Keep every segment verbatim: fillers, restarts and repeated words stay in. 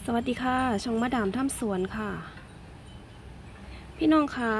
สวัสดีค่ะช่องมาดามถ้ำสวนค่ะพี่น้องคะ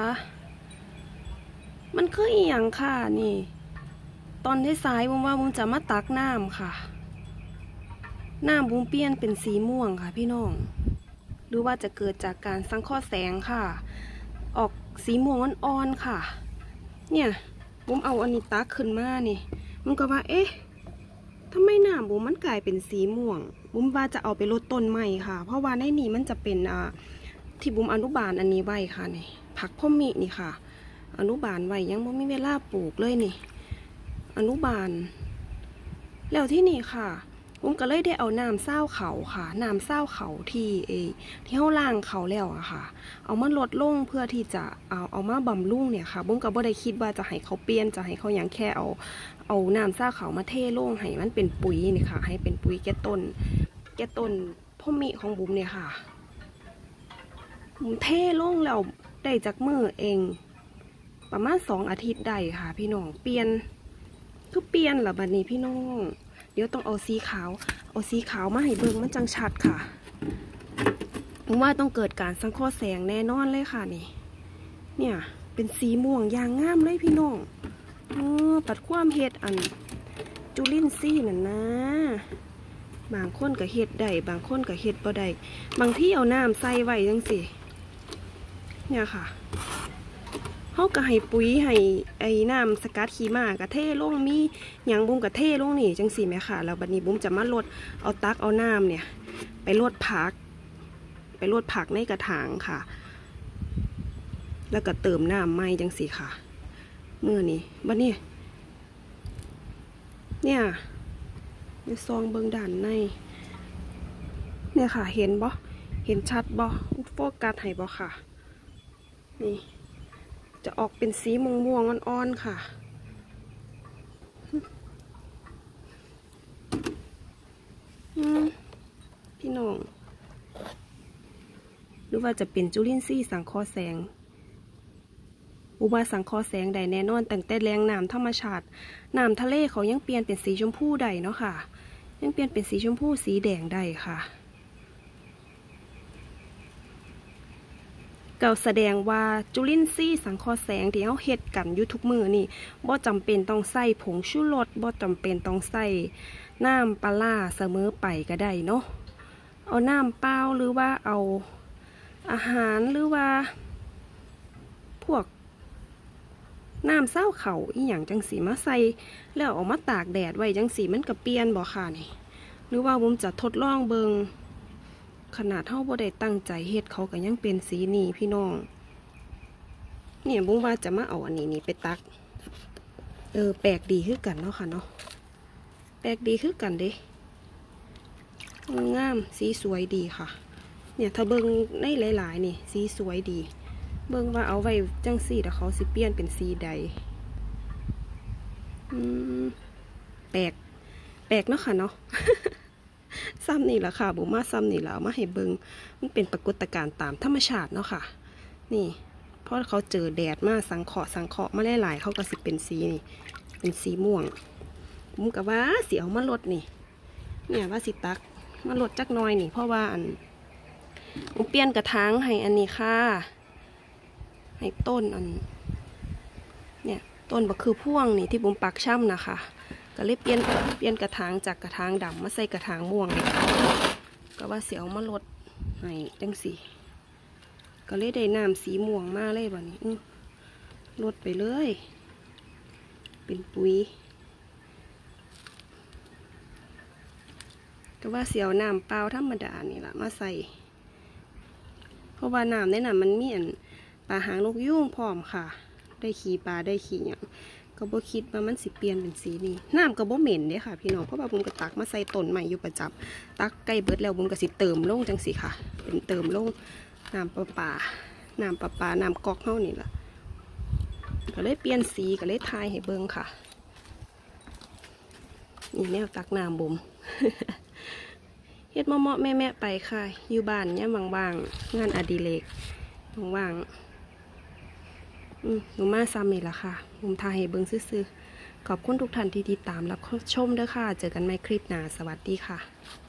มันคืออีหยังค่ะนี่ตอนที่สายบุ้มว่าบุ้มจะมาตักน้ำค่ะน้ำบุ้มเปลี่ยนเป็นสีม่วงค่ะพี่น้องหรือว่าจะเกิดจากการสังเคราะห์แสงค่ะออกสีม่วงอ่อนๆค่ะเนี่ยบุ้มเอาอันนี้ตักขึ้นมานี่บุ้มก็ว่าเอ๊ะทำไมน้ำบุ้มมันกลายเป็นสีม่วงบุ้มว่าจะเอาไปลดต้นไม้ค่ะเพราะว่าในนี้มันจะเป็นอ่าที่บุ้มอนุบาลอันนี้ไว้ค่ะนี่ผักพ่อมีนี่ค่ะอนุบาลไว้ยังไม่มีเวลาปลูกเลยนี่อนุบาลแล้วที่นี่ค่ะบุ้มก็เลยได้เอาน้ำเศร้าเขาค่ะน้ำเศร้าเขาที่เอที่เขาล่างเขาแล้วอะค่ะเอามาลดลงเพื่อที่จะเอาเอามาบำรุงเนี่ยค่ะบุ้มก็บ่ได้คิดว่าจะให้เขาเปลี่ยนจะให้เขาอย่างแค่เอาเอาน้ำเศร้าเขามาเทลงให้มันเป็นปุ๋ยนี่ค่ะให้เป็นปุ๋ยแก่ต้นแก่ต้นพ่อมีของบุ้มเนี่ยค่ะบุ้มเทลงแล้วได้จากมือเองประมาณสองอาทิตย์ได้ค่ะพี่น้องเปลี่ยนคือเปลี่ยนหรอบัดนี้พี่น้องเดี๋ยวต้องเอาสีขาวเอาสีขาวมาให้เบิ่งมันจังชัดค่ะผมว่าต้องเกิดการสังเคราะห์แสงแน่นอนเลยค่ะนี่เนี่ยเป็นสีม่วงอย่างงามเลยพี่น้องเออปัดความเฮ็ดอันจุลินทรีย์นั่นนะบางคนก็เฮ็ดได้บางคนก็เฮ็ดบ่ได้บางที่เอาน้ำใส่ไว้จังสิเนี่ยค่ะเขาก็ให้ปุ๋ยให้ไอ้น้ำสกัดขี้ม้ากระเทลงมีอย่างบุ้มกระเทลงนี่จังสิไหมค่ะแล้วบัดนี้บุ้มจะมาลดเอาตักเอาน้ำเนี่ยไปลดผักไปลดผักในกระถางค่ะแล้วก็เติมน้ำใหม่จังสิค่ะเมื่อนี้บัดนี้เนี่ยในซองเบิ่งด่านในเนี่ยค่ะเห็นบ่เห็นชัดบ่โฟกัสให้บ่ค่ะนี่จะออกเป็นสีม่วงม่วงอ่อนๆค่ะพี่น้องหรือว่าจะเป็นจุลินทรีย์สังเคราะห์แสงอุบาสังเคราะห์แสงใดแน่นอนตั้งแต่แรงน้ำธรรมชาติน้ำทะเลเขายังเปลี่ยนเป็นสีชมพูได้เนาะค่ะยังเปลี่ยนเป็นสีชมพูสีแดงได้ค่ะก็แสดงว่าจุลินทรีย์สังเคราะห์แสงที่เขาเฮ็ดกันอยู่ทุกมือนี่บ่จำเป็นต้องใส่ผงชูรสบ่จำเป็นต้องใส่น้ำปลาเสมอไปก็ได้เนาะเอาน้ำเปล่าหรือว่าเอาอาหารหรือว่าพวกน้ำเศร้าเข่าอีหยังจังสีมาใส่แล้วเอามาตากแดดไว้จังสีมันก็เปลี่ยนบ่ค่ะนี่หรือว่าผมจะทดลองเบิงขนาดเท่าบ่ได้ตั้งใจเฮ็ดเขาก็ยังเป็นสีนี้พี่น้องเนี่ยบุ้งว่าจะมาเอาอันนี้นี่ไปตักเออแปลกดีขึ้นกันเนาะค่ะเนาะแปลกดีขึ้นกันเด้งามสีสวยดีค่ะเนี่ยถ้าเบิ้งในหลายๆนี่สีสวยดีเบิ้งว่าเอาไว้จังสีแต่เขาสิเปลี่ยนเป็นสีใดอืมแปลกแปลกเนาะค่ะเนาะซ้ำนี่แหละค่ะบุ๋มมาซ้ำนี่แล้วมาให้เบิงมันเป็นปรากฏการณ์ตามธรรมชาติเนาะค่ะนี่เพราะเขาเจอแดดมาสังเคราะห์สังเคราะห์มาหลายๆเขาก็สิเป็นสีนี่เป็นสีม่วงบุ๋มกับว่าสีเอามาลดนี่เนี่ยว่าสิตักมาลดจักน้อยนี่เพราะว่าอันบุ๋มเปลี่ยนกระถางให้อันนี้ค่ะให้ต้นอันเนี่ยต้นบักคือพ่วงนี่ที่บุ๋มปักช่ำนะคะก็เลยเปลี่ยนเปลี่ยนกระถางจากกระถางดำมาใส่กระถางม่วงก็ว่าเสียวมาลดให้จังสีก็เลยได้น้ำสีม่วงมาเลยแบบนี้ลดไปเลยเป็นปุ๋ยก็ว่าเสียวน้ำเปล่าธรรมดานี่แหละมาใส่เพราะว่าน้ำในน้ำมันมีอันปลาหางนกยุงพร้อมค่ะได้ขี่ปลาได้ขี่อย่างก็บ่คิดว่ามันสิเปลี่ยนเป็นสีนี้น้ำก็บ่เหม็นเด้ค่ะพี่น้องเพราะว่าบุ้มก็ตักมาใส่ต้นใหม่อยู่ประจำตักใกล้เบิดแล้วบุ้มก็สิเติมลงจังสิค่ะเป็นเติมลงน้ำปลาปลาน้ำปลาปลาน้ำก๊อกเท่านี่แหละก็เลยเปลี่ยนสีก็เลยทายให้เบิ่งค่ะนี่แนวตักน้ำบุ้มเฮ็ดเหมาะๆแม่ๆไปค่ะอยู่บ้านเนี่ยว่างๆงานอดิเรกว่างๆอืมหนูมาซ้ำนี่ละค่ะผมทายให้เบิ้งซื่อๆขอบคุณทุกท่านที่ติดตามรับชมด้วยค่ะเจอกันใหม่คลิปหน้าสวัสดีค่ะ